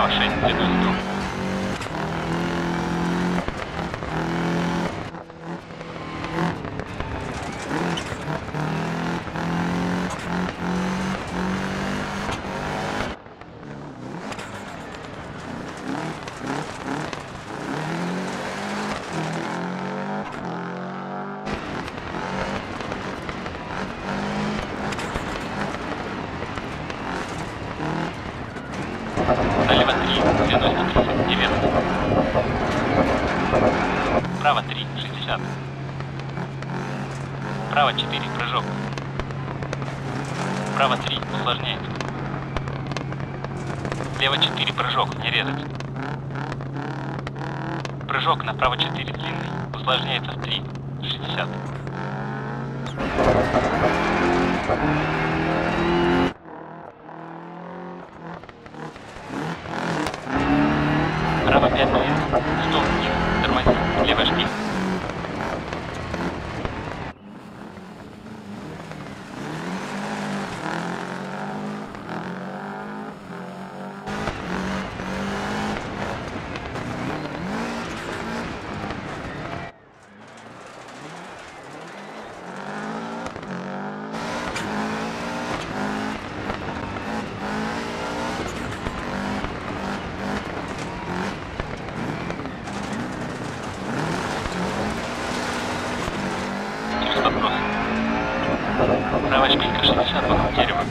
Направо 6, следуй за круг. Налево 3, следуй 130, неверно. Право 3, 60. Право 4, прыжок. Право 3, усложняется. Лево 4, прыжок, не резать. Прыжок направо 4, длинный, усложняется в 3, 60. Право 5 вверх. Стоп, вниз. Тормози. Лево жди. Вопрос. Правая шпилька 60 вокруг дерева.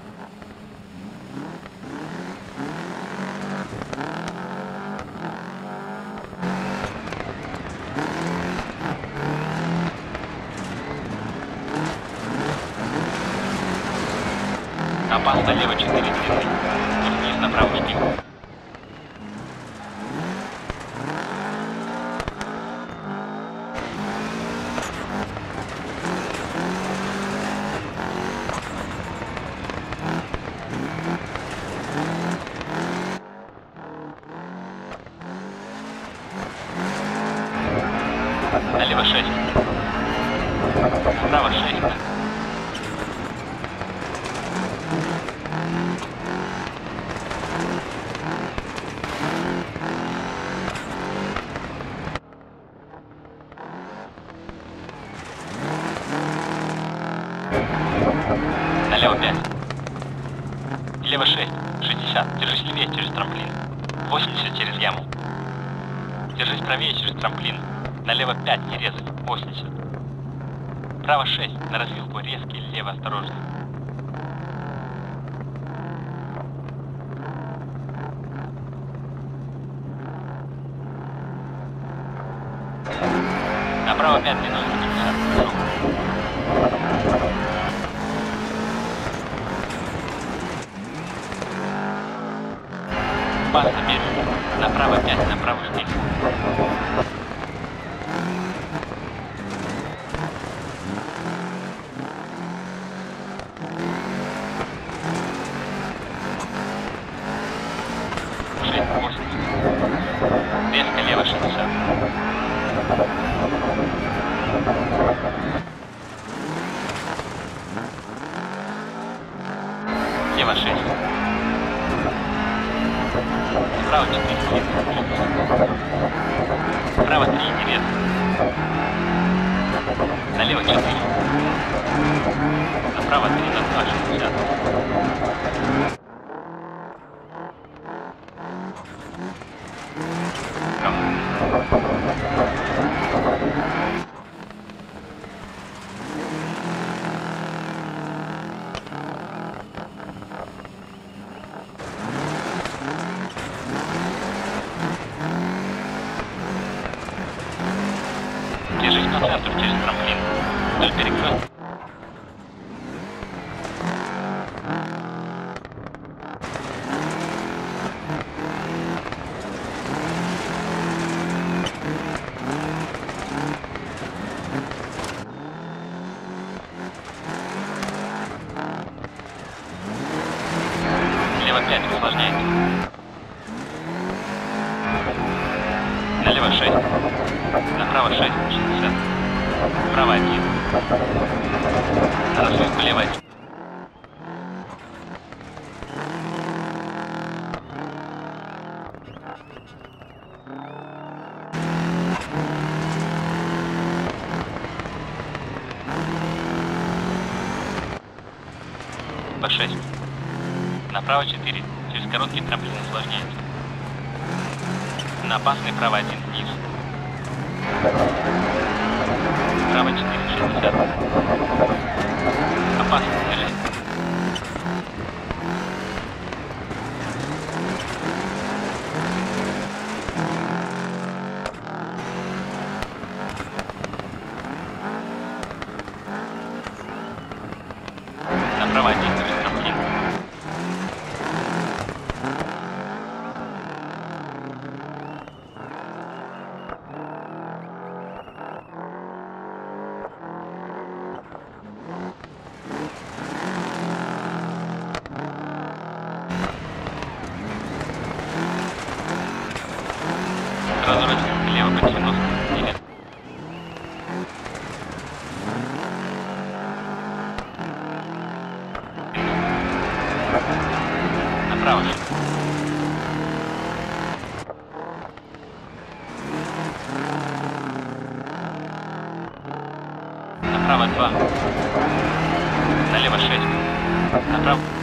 Опас налево 4 длинный. Вниз направо шпильку. Налево 6. Справа 6. Налево 5. Лево 6. 60. Держись левее через трамплин. 80 через яму. Держись правее через трамплин. Налево 5, не резать, 80. Право 6, на развилку резкий, лево осторожно. Направо 5, минус 50. Пас медленно. Направо 5, направо шпиль. Резко лево 60. Лево 6. Справа 4. Справа 3. Не резко. Налево 4. Направо 3 на 2, 60. Держись по центру через трамплин. Вдоль перекрестка. Лево 5, усложняется. Налево 6. Направо 6, 60. Право 1. На развилку лево 1. по 6. Направо 4. Через короткий трамплин усложняется. На опасный право 1 вниз. Право 4, 60. Опасно, держи. Направо 1 через трамплин. Разворачиваем влево по 90. Или... Направо 6. Направо 2. Налево 6. Направо